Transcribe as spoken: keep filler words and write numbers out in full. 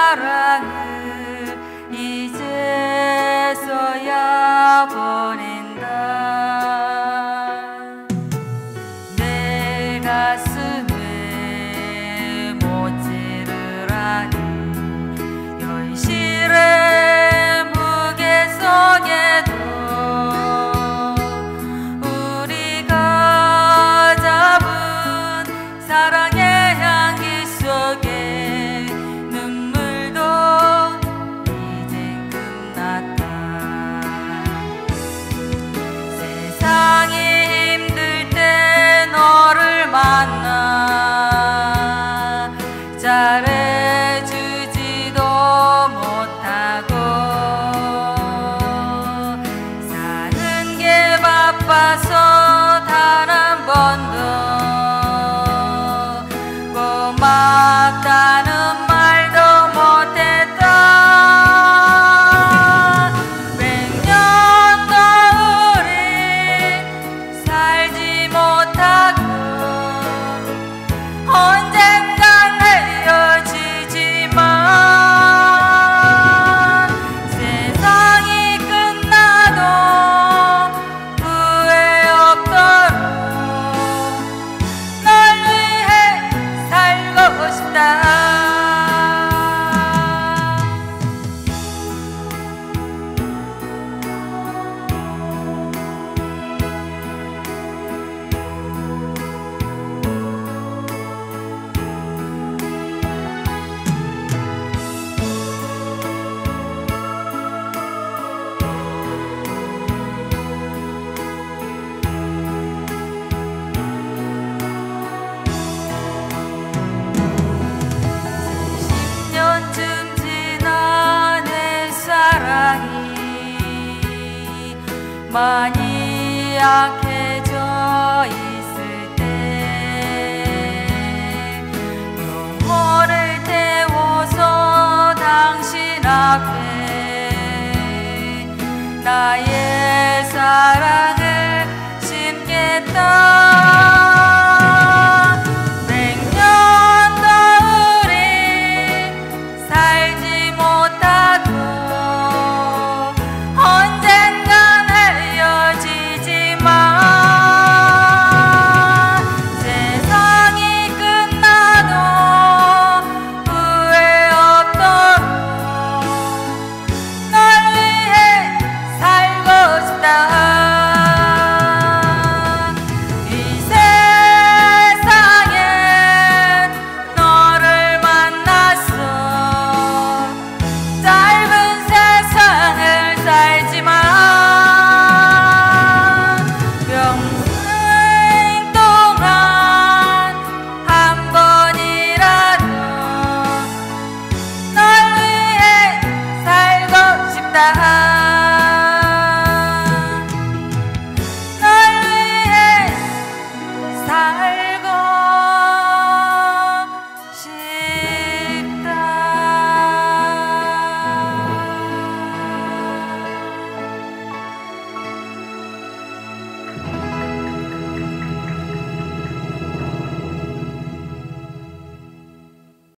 사랑을 이제서야 보낸다. 내 가슴에 못지를 하는 현실의 무게 속에도 우리가 잡은 사랑의 향기 속에 눈물도 이제 끝났다. 세상이 힘들 때 너를 만나 잘해주지도 못하고 사는 게 바빠서 단 한 번도 고맙다는 말도 못했다. 백년도 우리 살지 못하고 언젠간 헤어지지만 세상이 끝나도 후회 없도록 널 위해 살고 싶다. 십 년쯤 지난 내 사랑이 많이 약해져 있을 때 영혼을 태워서 당신 앞에 나의 사랑